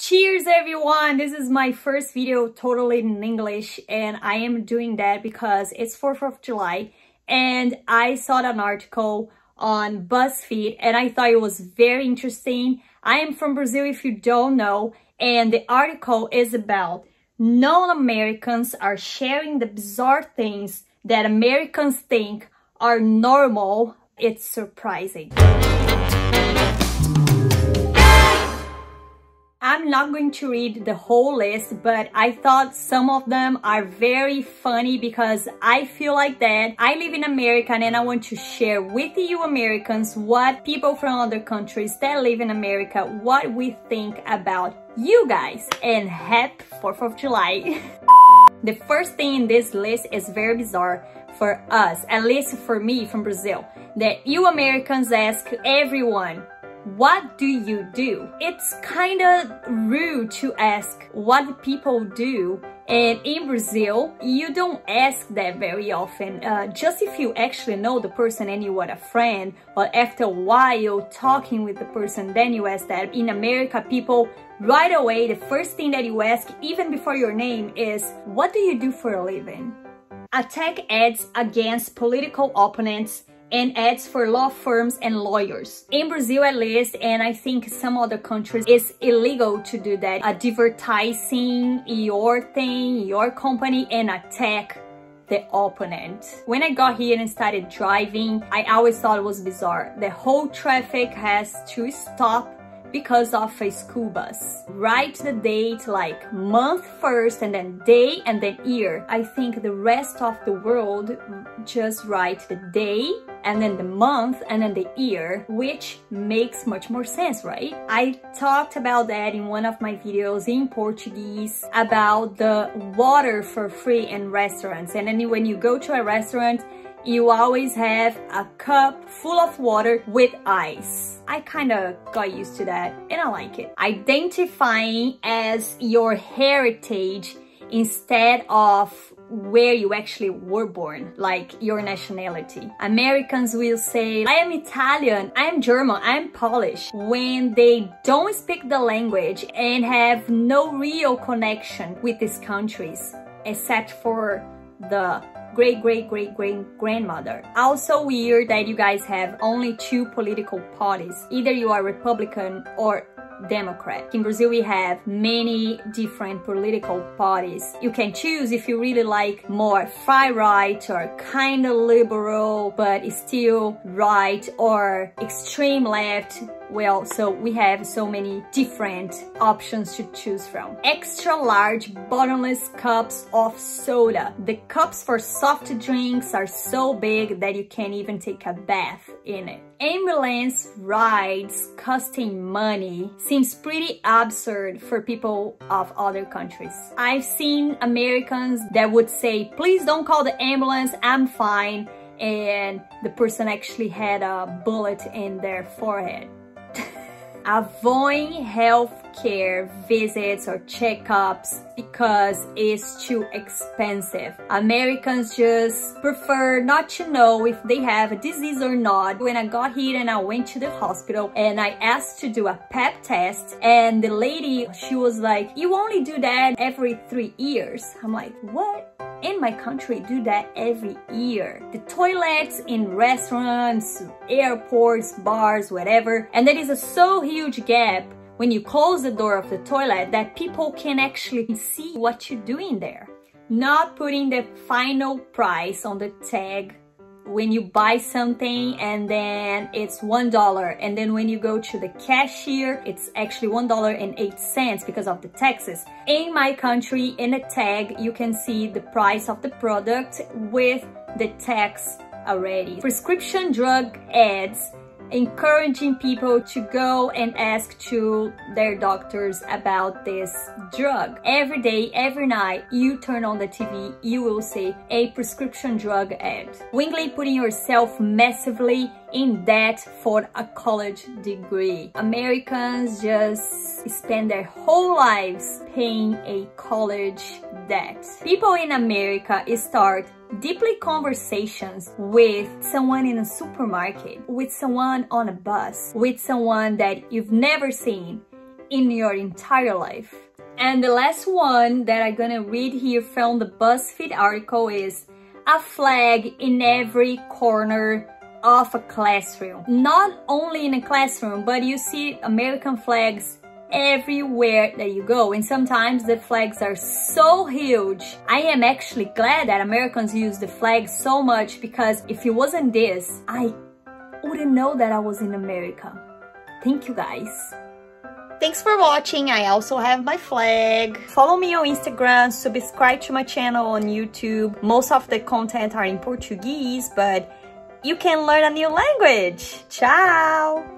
Cheers everyone! This is my first video totally in English, and I am doing that because it's 4th of July and I saw an article on BuzzFeed and I thought it was very interesting. I am from Brazil if you don't know, and the article is about non-Americans are sharing the bizarre things that Americans think are normal. It's surprising. I'm not going to read the whole list, but I thought some of them are very funny because I feel like that. I live in America and I want to share with you Americans what people from other countries that live in America, what we think about you guys. And happy 4th of July. The first thing in this list is very bizarre for us, at least for me from Brazil, that you Americans ask everyone, what do you do? It's kind of rude to ask what people do, and in Brazil you don't ask that very often. Just if you actually know the person and you want a friend, or after a while talking with the person, then you ask that. In America, people right away, the first thing that you ask even before your name is, what do you do for a living? Attack ads against political opponents and ads for law firms and lawyers. In Brazil at least, and I think some other countries, it's illegal to do that. Advertising your thing, your company, and attack the opponent. When I got here and started driving, I always thought it was bizarre. The whole traffic has to stop because of a school bus. Write the date like month first, and then day, and then year. I think the rest of the world just write the day and then the month and then the year, which makes much more sense, right? I talked about that in one of my videos in Portuguese about the water for free in restaurants. And then when you go to a restaurant, you always have a cup full of water with ice. I kind of got used to that and I like it. Identifying as your heritage instead of where you actually were born, like your nationality. Americans will say, I am Italian, I am German, I am Polish, when they don't speak the language and have no real connection with these countries, except for the great-great-great-great-grandmother. Also weird that you guys have only two political parties. Either you are Republican or Democrat. In Brazil, we have many different political parties. You can choose if you really like more far right or kind of liberal, but still right, or extreme left. Well, so we have so many different options to choose from. Extra large bottomless cups of soda. The cups for soft drinks are so big that you can't even take a bath in it. Ambulance rides costing money seems pretty absurd for people of other countries. I've seen Americans that would say, please don't call the ambulance, I'm fine, and the person actually had a bullet in their forehead. Avoiding healthcare visits or checkups because it's too expensive. Americans just prefer not to know if they have a disease or not. When I got here and I went to the hospital and I asked to do a pap test, and the lady, she was like, you only do that every 3 years. I'm like, what? In my country, do that every year. The toilets in restaurants, airports, bars, whatever, and there is a so huge gap when you close the door of the toilet that people can actually see what you're doing there. Not putting the final price on the tag when you buy something, and then it's $1, and then when you go to the cashier, it's actually $1.08 because of the taxes. In my country, in a tag, you can see the price of the product with the tax already. Prescription drug ads encouraging people to go and ask to their doctors about this drug. Every day, every night, you turn on the TV, you will see a prescription drug ad. Willingly putting yourself massively in debt for a college degree. Americans just spend their whole lives paying a college debt. People in America start deeply conversations with someone in a supermarket, with someone on a bus, with someone that you've never seen, in your entire life. And the last one that I'm gonna read here from the BuzzFeed article is a flag in every corner of a classroom. Not only in a classroom, but you see American flags everywhere that you go, and sometimes the flags are so huge. I am actually glad that Americans use the flag so much, because if it wasn't this, I wouldn't know that I was in America. Thank you guys. Thanks for watching. I also have my flag. Follow me on Instagram, subscribe to my channel on YouTube. Most of the content are in Portuguese, but you can learn a new language. Ciao!